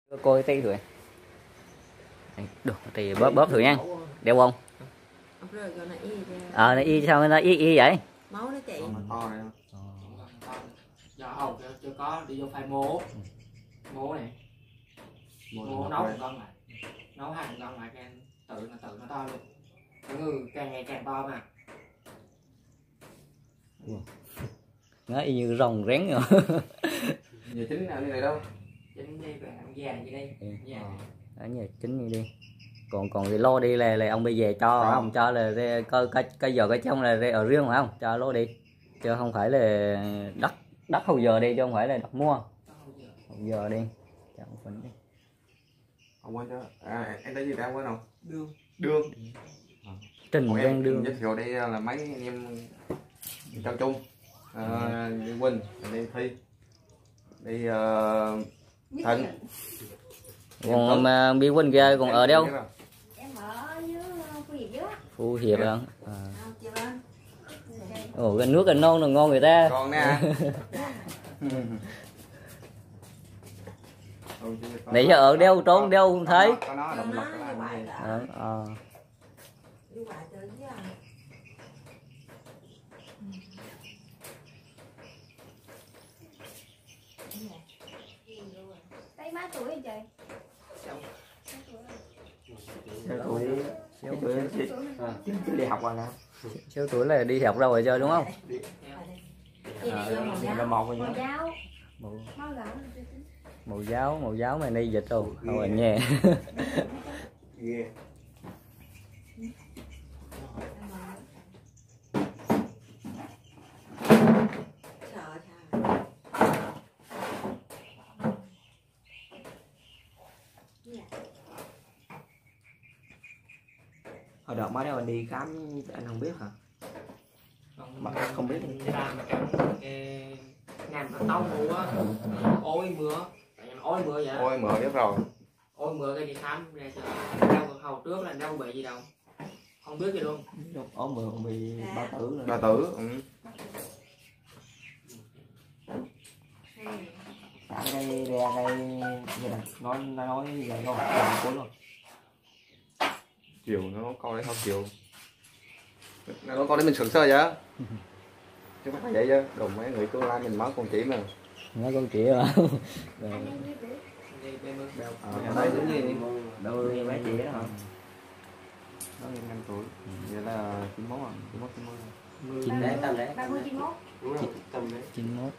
Coi tí rồi. Được thì bóp thử nha. Đeo không? Nó y sao nó y vậy? Máu nó chạy. Chưa có đi vô phai mố. Mố này. Mố nấu một con lại. Nấu hai con lại càng tự nó to luôn. Càng ngày càng to mà. Nó y như rồng rén rồi. Giờ chính nào như này đâu? Chính đi về ông già gì đây? Ở nhà chính như đi. Còn thì lo đi là ông bây về cho ông cho là cái giờ cái trong là ở riêng phải không? Cho lô đi. Chứ không phải là đất hầu giờ đi chứ không phải là đất mua. Hầu giờ đi. Cho ông phấn đi. Ông quên chưa? Em thấy gì đang quên không? Đường. Trình đang đường. Giới thiệu đây là mấy anh em trong chung. Đi Quỳnh, đi Thi. Đi Thịnh. Còn mà Bi Quỳnh kia còn ở đâu? Em ở dưới Phú Hiệp dưới. Phú Hiệp hả? Ồ, cái nước anh non là ngon người ta. Còn nè. Nãy giờ ở đâu trốn đâu không thấy. Có nó động lực cái Đó. Tay má tuổi vậy trời. Chưa đi học rồi nè. 6 tuổi là đi học đâu rồi chơi đúng không? Màu giáo mày đi dịch rồi. Thôi anh nha. Hồi đợt mới đó anh đi khám anh không biết hả? Không biết. Người ta mà cái ngành nó tao mua á, ôi mưa vậy. Ôi mưa biết rồi. Ôi mưa cái đi khám ra đâu hầu trước là đâu bị gì đâu. Không biết gì luôn. Ốm mưa còn bị bao tử nữa. Bao tử. Cả đây ra đây như này nói vậy luôn, cuối luôn. Chiều nó coi đấy không chiều. Nó coi đấy mình sững sờ vậy. Chứ phải vậy chứ, đùng mấy người tương lai mình mới con chỉ mà. Nói con chị à. Đây đúng gì? Đôi mấy chị đó hả? Nó 5 tuổi. Vậy là 91 à? 91. 91. Tầm đấy. 91. Đúng rồi, tầm đấy. 91.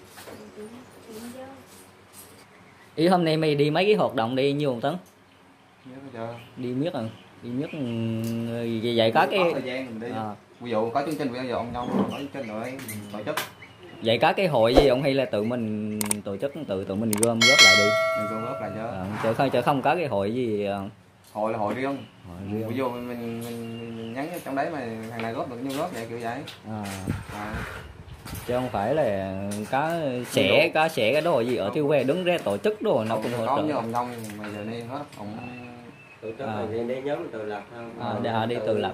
Ý hôm nay mày đi mấy cái hoạt động đi nhiều Tấn? Nhớ chưa? Đi miết rồi. Đi miết vậy có cái thời gian mình đi. Ví dụ có chương trình bây giờ ông nhau có chương trình rồi tổ chức. Vậy có cái hội gì ông hay là tự mình tổ chức tự mình gom góp lại đi? Mình gom góp lại chứ. Chứ không có cái hội gì. Hội là hội riêng. Hội Ví dụ mình nhắn trong đấy mà hàng này góp được nhiêu góp vậy kiểu vậy. Chứ không phải là có sẽ cái đồ gì ở tiêu về đứng ra tổ chức đồ nó cũng hỗ trợ. Có như ông Nông mà giờ đi hết ông Tổ chức là đi nhóm tự lập không? Đi tự lập.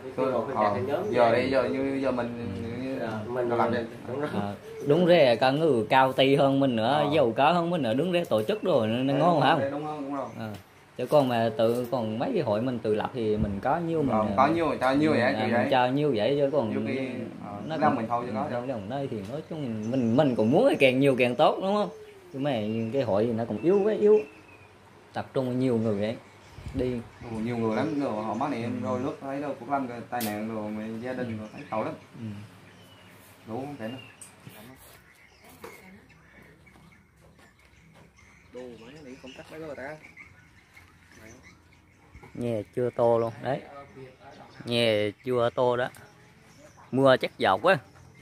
Giờ mình làm đi. Đúng ra có người cao ti hơn mình nữa, giàu có hơn mình nữa đứng ra tổ chức rồi nó ngon không? Đúng rồi. Chứ còn mà còn mấy cái hội mình tự lập thì mình có nhiêu mình có nhiêu cho nhiêu vậy mình cho nhiêu vậy chứ còn nó đông mình thôi chứ có đồng đây thì nói chung mình cũng muốn càng nhiều càng tốt đúng không? Nhưng mà cái hội thì nó cũng yếu tập trung nhiều người vậy đi nhiều người lắm rồi họ mắc này rồi lúc thấy đâu cũng lâm tai nạn rồi mà gia đình rồi thấy tội lắm. Đủ không thể đâu. Đồ mấy này không tắt mấy người ta. Nhà chưa tô luôn đấy, nhà chưa tô đó, mưa chắc dọc quá.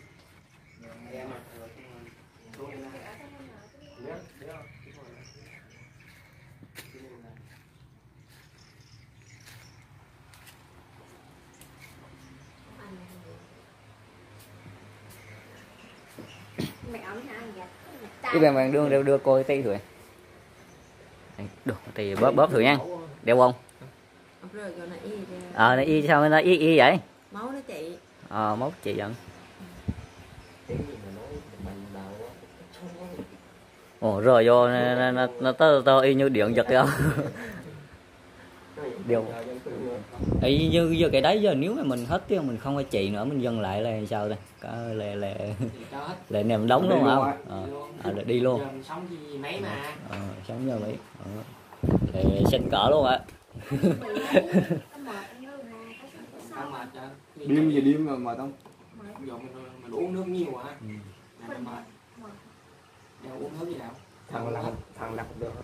Cái bạn đường đưa coi tí rồi. Được thì bóp thử nha. Đeo không? Nó y sao nó y vậy? Máu nó chạy. Máu chạy giận. Ồ rồi vô nó tơ y như điện giật không. Điều ấy như cái đấy giờ nếu mà mình hết tiền mình không phải chạy nữa mình dừng lại là sao đây là nèm đóng luôn hả? Là đi luôn. Giờ mình sống gì mấy mà. Sống giờ mấy để sinh cỡ luôn ạ. Không mệt cho. Đêm gì đêm mà mệt không? Giờ mình uống nước nhiều hả? Là mình mệt. Giờ uống nước gì nào? thằng lặt được.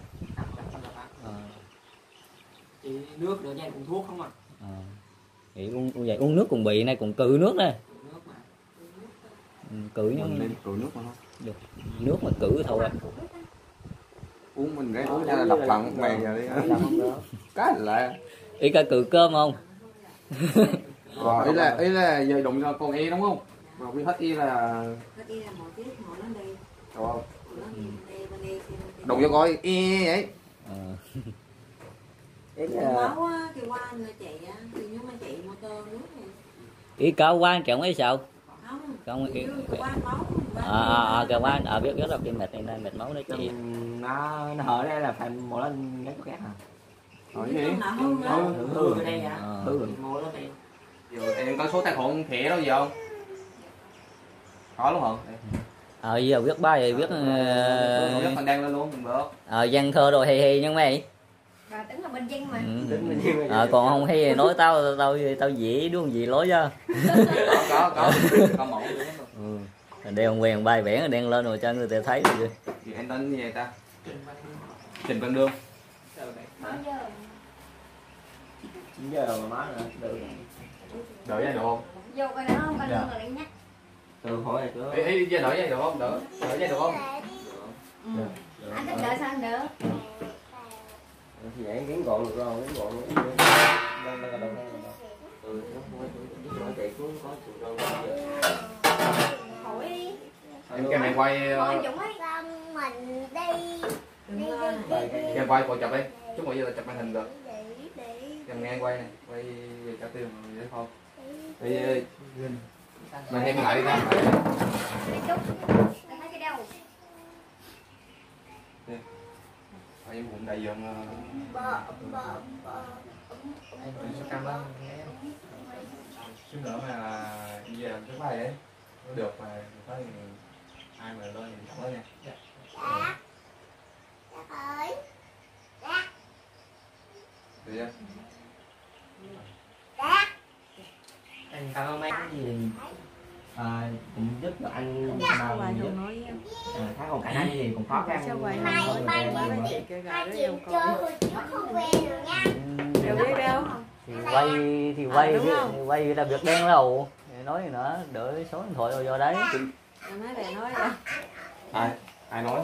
Thì nước nữa nha, uống thuốc không à? Thì vậy uống nước còn bị này còn cự nước đây. Nước mà. Cự Mình nhưng lên cử nước mà không? được nước mà cự thôi. Uống mình cái uống ra là đập bằng mày giờ đi. Cái là Ý cả cự cơm không? ý là giờ đụng cho con y đúng không? Mà biết hết y là Hết đi là một tiết một lên đây. đúng không? Bên đây Đụng cho coi y vậy. máu á, thì qua người chạy á, thì nếu mà chạy motor nước thì Ý cao quan trọng ấy sao? không Không ý qua máu cái quan biết rất là cái mệt này mệt máu đấy chị. Nó hở đây là phải mổ lên cái khác hả? Hỏi gì? Hư ở đây hả? Hư. Mồ lên đây. Giờ em có số tài khoản thẻ đó gì không? Có luôn hả? Giờ viết bài thì viết Biết mình đang lên luôn cũng được. văn thơ rồi hay nhưng mày. bà tính là bên dân mà. Còn không hay nói tao dễ đúng không gì lối chứ. Có mẫu Đeo quen bài vẽ đen lên rồi cho người ta thấy rồi. gì anh tên gì vậy ta? Trình Văn Đương. Bao giờ 9 giờ mà má nữa. Đợi vậy được không? vô coi đó không, coi lương rồi đi nhắc. Từ hỏi này chứ. Ý đợi vậy được không? Đợi vậy được không? Anh thích đợi sao anh đỡ. Thì vậy kiến gọn được rồi, kiến gọn được. Hỏi đi. Cái này quay Hỏi Dũng ấy. Mình đi cái quay cô chụp đi. Chút nữa giờ chụp màn hình được. Cầm ngang quay này, quay về trả tiền dễ không? Đi mình thêm lại đi ta. Đi chút. Anh thấy cái đâu? Ở những vùng đại dương số cam đó xíu nữa mà về làm thứ bài đấy nó được mà có thì ai mà lên thì chọn đó nha. Được chưa? Anh cảm ơn mấy cái gì thì Cũng giúp cho anh nào giúp. Tháng còn cả thì cũng khó khăn. Thì quay là việc đen đâu nói gì nữa đợi số điện thoại rồi vô đấy. Ai nói?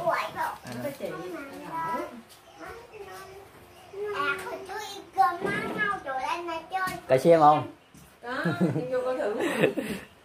Cà xem không? Có, vô coi thử.